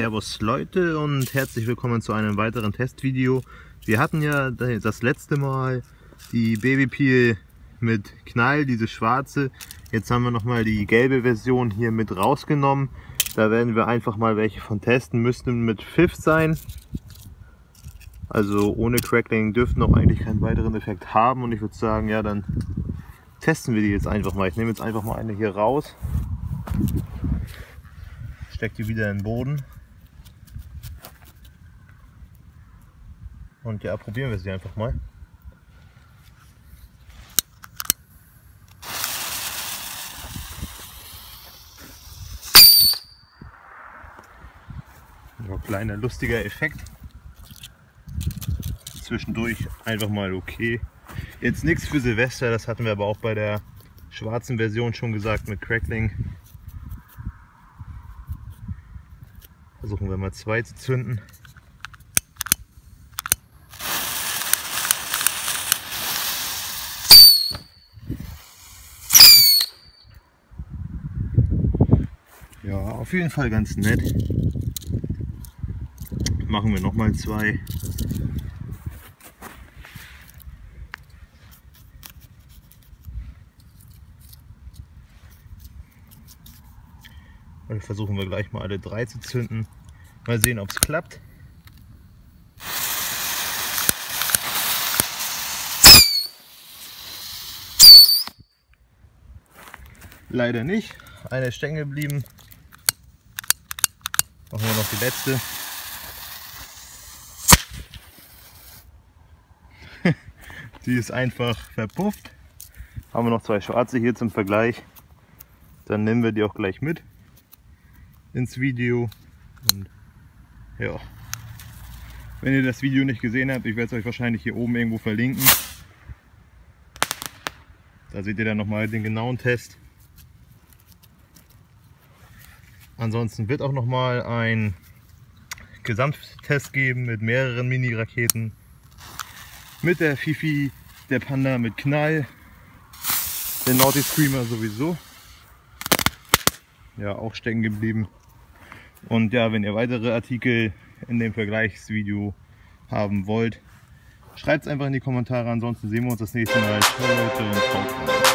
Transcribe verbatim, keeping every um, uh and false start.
Servus Leute und herzlich willkommen zu einem weiteren Testvideo. Wir hatten ja das letzte Mal die Babypil mit Knall, diese schwarze. Jetzt haben wir nochmal die gelbe Version hier mit rausgenommen. Da werden wir einfach mal welche von testen. Müssten mit Pfiff sein. Also ohne Crackling dürften auch eigentlich keinen weiteren Effekt haben. Und ich würde sagen, ja, dann testen wir die jetzt einfach mal. Ich nehme jetzt einfach mal eine hier raus. Stecke die wieder in den Boden. Und ja, probieren wir sie einfach mal. So, kleiner lustiger Effekt. Zwischendurch einfach mal okay. Jetzt nichts für Silvester, das hatten wir aber auch bei der schwarzen Version schon gesagt mit Crackling. Versuchen wir mal zwei zu zünden. Ja, auf jeden Fall ganz nett. Machen wir noch mal zwei. Und versuchen wir gleich mal alle drei zu zünden. Mal sehen, ob es klappt. Leider nicht. Eine ist stecken geblieben. Machen wir noch die letzte. Die ist einfach verpufft. Haben wir noch zwei schwarze hier zum Vergleich. Dann nehmen wir die auch gleich mit ins Video. Und ja, wenn ihr das Video nicht gesehen habt, ich werde es euch wahrscheinlich hier oben irgendwo verlinken. Da seht ihr dann nochmal den genauen Test. Ansonsten wird auch nochmal ein Gesamttest geben mit mehreren Mini-Raketen. Mit der Fifi, der Panda mit Knall, der Naughty Screamer sowieso. Ja, auch stecken geblieben. Und ja, wenn ihr weitere Artikel in dem Vergleichsvideo haben wollt, schreibt es einfach in die Kommentare. Ansonsten sehen wir uns das nächste Mal. Ciao Leute und ciao.